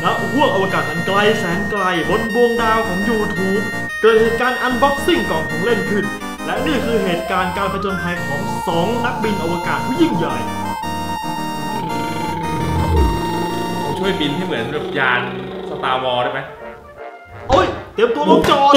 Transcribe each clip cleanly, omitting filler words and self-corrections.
ณห้วงอวกาศอันไกลแสนไกลบนดวงดาวของ YouTube เกิดเหตุการณ์อันบ็อกซิ่งกล่องของเล่นขึ้นและนี่คือเหตุการณ์การผจญภัยของ2นักบินอวกาศผู้ยิ่งใหญ่ช่วยบินให้เหมือนแบบยานสตาร์วอร์ได้ไหมโอ้ยเตรียมตัวลงจอด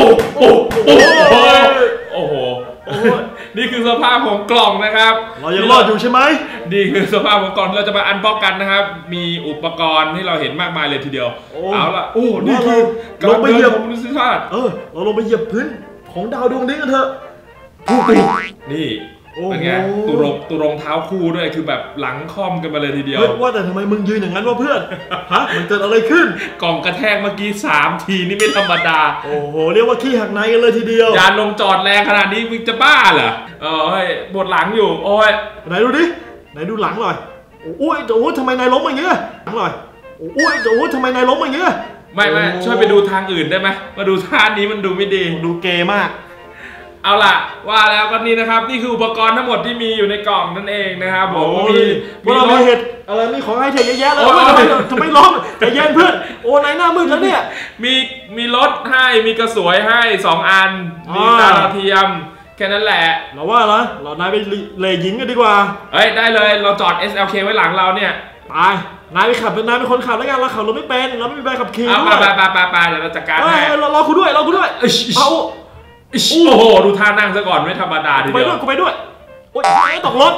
โอ้โหนี่คือสภาพของกล่องนะครับเรายังรอดอยู่ใช่ไหมนี่คือสภาพของกล่องเราจะมาอันบ็อกกันนะครับมีอุปกรณ์ที่เราเห็นมากมายเลยทีเดียวเอาล่ะนี่คือลงไปเหยียบมนุษยชาติเราลงไปเหยียบพื้นของดาวดวงนี้กันเถอะนี่เป็นไงตุรงเท้าคู่ด้วยคือแบบหลังค่อมกันมาเลยทีเดียวว่าแต่ทำไมมึงยืนอย่างนั้นวะเพื่อนฮะมันเกิดอะไรขึ้นกล่องกระแทกเมื่อกี้3 ทีนี่ไม่ธรรมดาโอ้โหเรียกว่าขี้หักในกันเลยทีเดียวยานลงจอดแรงขนาดนี้มึงจะบ้าเหรอปวดหลังอยู่โอ้ยไหนดูดิไหนดูหลังหน่อยโอ้ยโอ้ทำไมนายล้มอย่างเงี้ยหลังหน่อยโอ้ยโอ้ทำไมนายล้มอย่างเงี้ยไม่ช่วยไปดูทางอื่นได้ไหมมาดูท่านี้มันดูไม่ดีดูเกย์มากเอาล่ะว่าแล้วก็นี่นะครับนี่คืออุปกรณ์ทั้งหมดที่มีอยู่ในกล่องนั่นเองนะครับผมมีเห็ดอะไรมีของให้เทเยอะแยะเลยทำไมล้มแต่เย็นเพื่อนโอ้นายหน้ามืดแล้วเนี่ยมีรถให้มีกระสวยให้2 อันมีดาวเทียมแค่นั้นแหละเราว่าละเรานายไปเลยยิงกันดีกว่าได้เลยเราจอด SLK ไว้หลังเราเนี่ยไปนายไปขับนายเป็นคนขับแล้วกันเราขับรถไม่เป็นเราไม่มีใบขับขี่ไปเดี๋ยวเราจัดการให้รอคุณด้วยเอาโอ้โหดูท่านั่งซะก่อนไม่ธรรมดาทีเดียวกูไปด้วยโอ๊ยตกรถ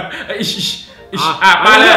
มาเลย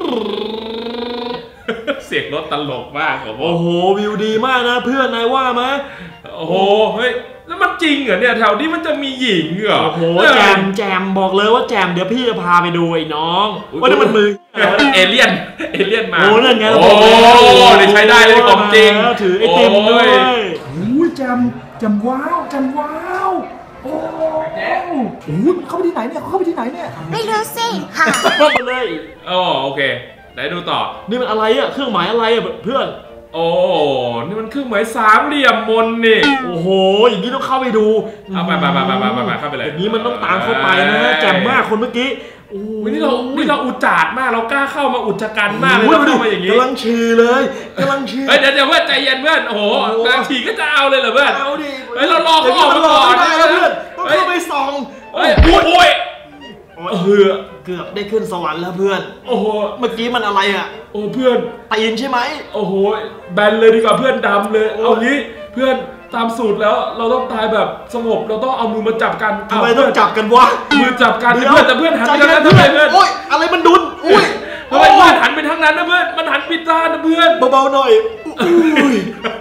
เสียงรถตลกมากโอ้โหวิวดีมากนะเพื่อนนายว่าไหมโอ้โหเฮ้ยแล้วมันจริงเหรอเนี่ยแถวนี้มันจะมีหญิงเหรอโอ้โหแจมบอกเลยว่าแจมเดี๋ยวพี่จะพาไปดูไอ้น้องว่านี่มันมือเอเลี่ยนมาโอ้นั่นไงโอ้ได้ใช้ได้เลยของจริงถือไอติมด้วยโอ้ยแจมว้าวโอ้โหเข้าไปที่ไหนเนี่ยไม่รู้สิค่ะเข้าไปเลยโอเคไหนดูต่อนี่มันอะไรอะเครื่องหมายอะไรอะเพื่อนโอ้นี่มันเครื่องหมาย3 เหลี่ยมมนนี่โอ้โหอย่างนี้ต้องเข้าไปดูไปเข้าไปเลยอย่างนี้มันต้องตามเข้าไปนะแจ่มมากคนเมื่อกี้นี่เราอุจจาระมากเรากล้าเข้ามาอุจจาระมากเลยเข้ามาอย่างนี้กำลังฉี่เลยเดี๋ยวเพื่อนใจเย็นเพื่อนโอ้โหกำลังฉี่ก็จะเอาเลยเหรอเพื่อนเอาดิเรารอเขาออกมาก่อนนะเพื่อนต้องเข้าไปส่องโอ้ยเกือบได้ขึ้นสวรรค์แล้วเพื่อนโอ้โหเมื่อกี้มันอะไรอ่ะโอ้เพื่อนตีนใช่ไหมโอ้โหแบนเลยดีกว่าเพื่อนดำเลยเอางี้เพื่อนตามสูตรแล้วเราต้องตายแบบสงบเราต้องเอามือมาจับกันทำไมต้องจับกันวะมือจับกันเพื่อนหันไปทางนั้นทำไมเพื่อนโอ้ยอะไรมันดุนทำไมเพื่อนหันไปทางนั้นนะเพื่อนมันหันปิดตานะเพื่อนเบาๆหน่อย